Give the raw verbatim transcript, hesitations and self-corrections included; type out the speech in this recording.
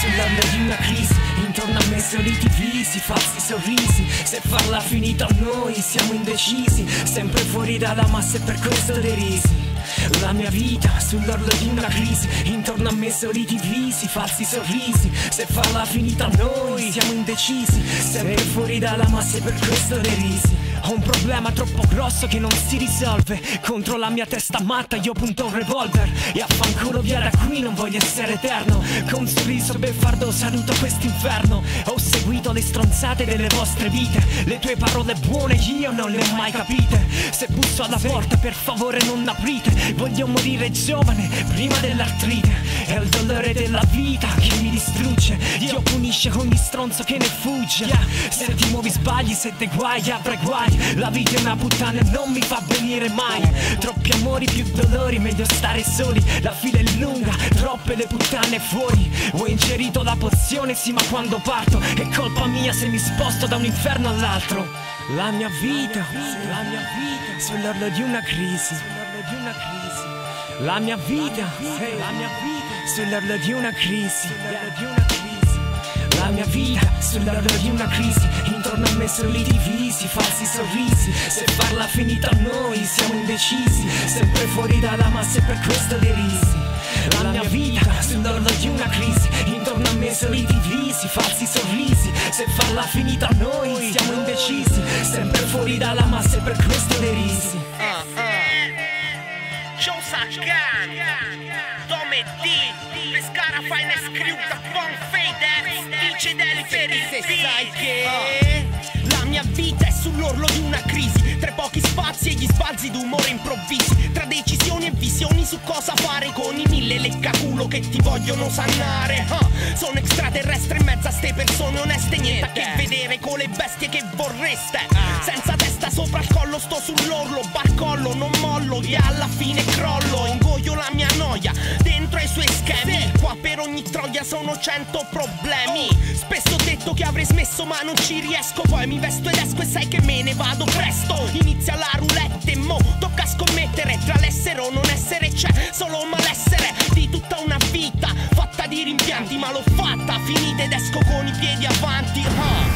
sull'orlo di una crisi, intorno a me soliti visi, falsi sorrisi. Se farla finita a noi siamo indecisi, sempre fuori dalla massa e per questo derisi. La mia vita sull'orlo di una crisi, intorno a me soliti visi, falsi sorrisi. Se farla finita a noi siamo indecisi, sempre fuori dalla massa e per questo derisi. Ho un problema troppo grosso che non si risolve, contro la mia testa matta io punto un revolver. E affanculo via da qui, non voglio essere eterno. Con un sorriso beffardo saluto quest'inferno. Ho seguito le stronzate delle vostre vite, le tue parole buone io non le ho mai capite. Se busso alla porta per favore non aprite, voglio morire giovane prima dell'artrite. È il dolore della vita che mi distrugge, Dio punisce ogni stronzo che ne fugge. Se ti muovi sbagli, se te guai avrai guai. La vita è una puttana e non mi fa venire mai. Troppi amori, più dolori, meglio stare soli. La fila è lunga, troppe le puttane fuori. Ho ingerito la pozione, sì, ma quando parto è colpa mia se mi sposto da un inferno all'altro. La mia vita, la mia vita, sull'orlo di una crisi, sull'orlo di una crisi. La mia vita, la mia vita, sull'orlo di una crisi, sull'orlo di una crisi. La mia vita sull'orlo di una crisi, intorno a me soliti visi, falsi sorrisi. Se farla finita a noi siamo indecisi, sempre fuori dalla massa e per questo derisi. La mia vita sull'orlo di una crisi, intorno a me soliti visi, falsi sorrisi. Se farla finita a noi siamo indecisi, sempre fuori dalla massa e per questo derisi. uh, uh. Joe Sagan, Dome D, Pescara fajne skrypta con fade, dice delle ferite. Sai che la mia vita è sull'orlo di una crisi, tra pochi spazi e gli sbalzi d'umore improvvisi, tra decisioni e visioni su cosa fare con i mille leccaculo che ti vogliono sannare. uh, Sono extraterrestre in mezzo a ste persone oneste, niente a che vedere con le bestie che vorreste. Senza testa sopra il collo, sto sull'orlo, barcollo, non mollo e alla fine crollo. Ingoio la mia noia dentro ai suoi schemi, qua per ogni troia sono cento problemi. Spesso ho detto che avrei smesso ma non ci riesco, poi mi vesto ed esco e sai che me ne vado presto. Inizia la roulette e mo tocca scommettere, tra l'essere o non essere c'è solo un malessere di tutta una vita fatta di rimpianti, ma l'ho fatta, finita ed esco con i piedi avanti. uh.